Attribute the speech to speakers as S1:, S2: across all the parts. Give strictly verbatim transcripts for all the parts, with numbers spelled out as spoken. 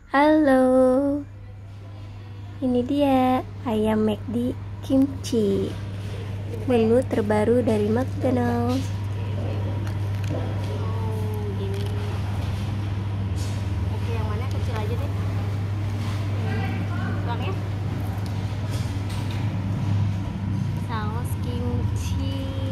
S1: Halo, ini dia ayam McD kimchi, menu terbaru dari McDonald's.
S2: Oke, yang mana kecil aja deh. Bang ya. Saus kimchi.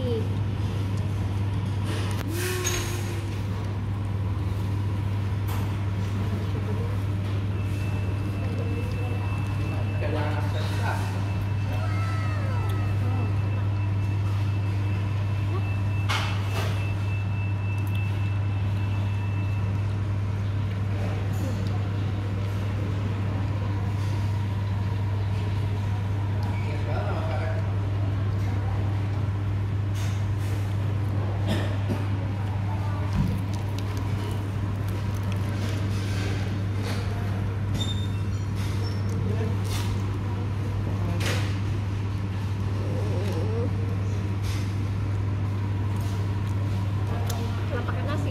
S2: Nggak pakai nasi.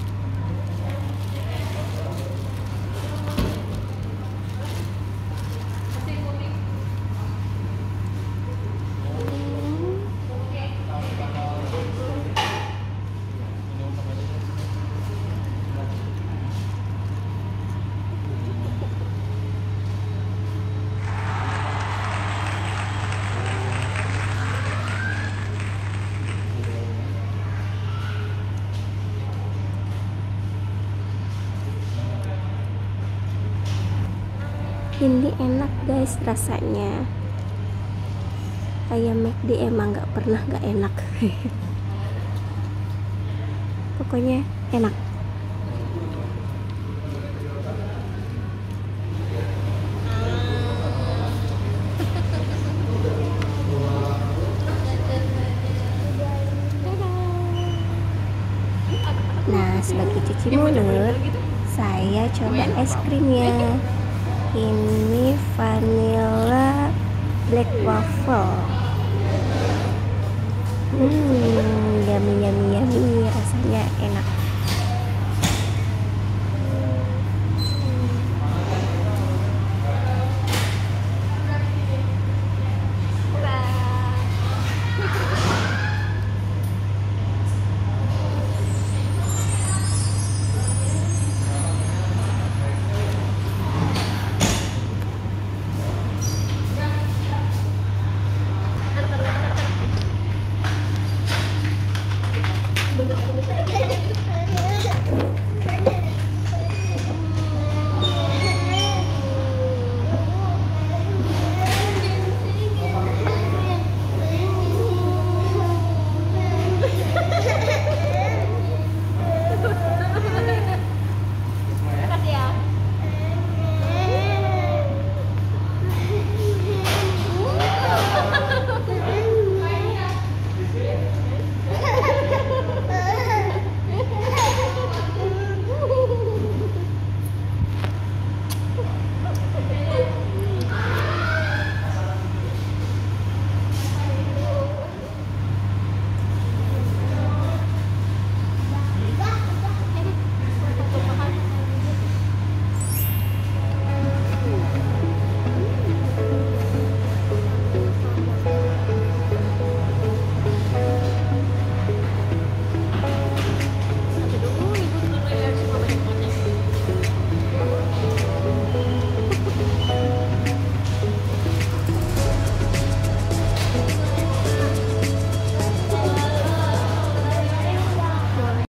S1: Ini enak guys rasanya. Ayam McD emang gak pernah gak enak. Pokoknya enak. Nah, sebagai cuci mulut, saya coba es krimnya. Ini vanilla black waffle. Hmm, yummy yummy yummy, rasanya enak.